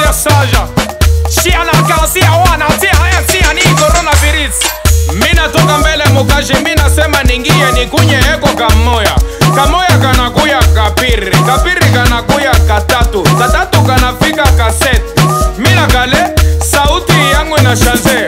message. Chia na kasi wana tia ni coronavirus. Mina toka mbele mukaji, mina sema ningie nikunye eko kamoya. Kamoya kanakuya kapiri, kapiri kanakuya katatu, katatu kanafika kaseti. Mina kale sauti yangu na chance.